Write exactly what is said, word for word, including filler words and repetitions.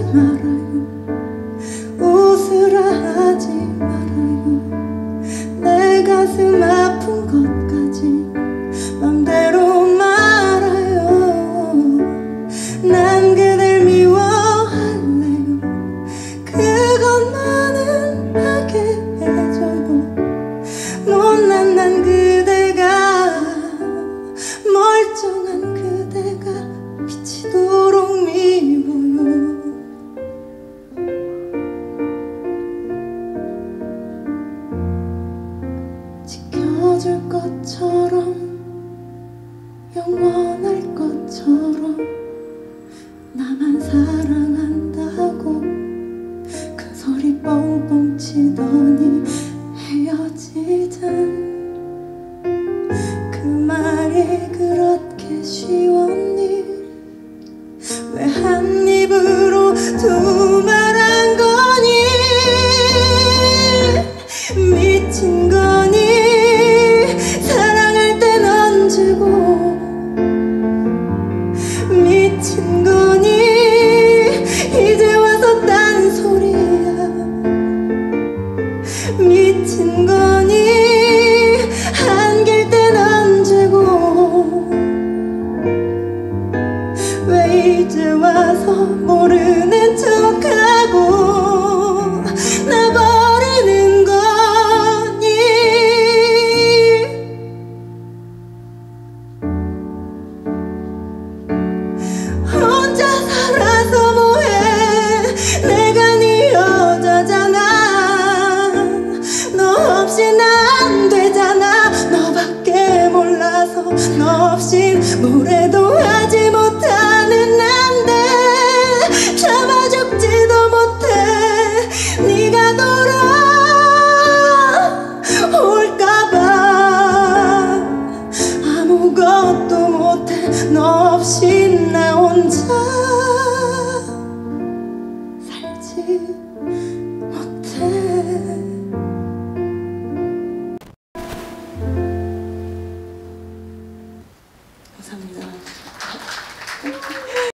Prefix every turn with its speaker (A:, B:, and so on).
A: 말아요. 웃으라 하지 말아요. 내 가슴 아픈 것까지 맘대로 말아요. 난 그댈 미워할래요. 그것만은 하게 해줘요. 못난 난 그대가, 멀쩡한 그대가 미치도록 미워요. 지켜줄 것처럼, 영원할 것처럼 나만 사랑한다고 큰 소리 뻥뻥 치더니 헤어지잔. 그 말이 그렇게 쉬웠니? 왜 한 입으로 두 말 한 거니? 미친 거니? 사랑할 땐 언제고 미친 거니? 이제 와서 딴소리야. 미친 거니? 안길 땐 언제고 왜 이제 와서 모르는 척하고 나 버리는 거니? 혼자 살아서 뭐해? 내가 네 여자잖아. 너 없인 안 되잖아. 너밖에 몰라서 너 없인 노래도 하지 못하는 난데 참아 죽지도 못해. 네가 돌아올까봐 아무것도 못해. 너 없인 나 혼자 살지 못해. 감사합니다.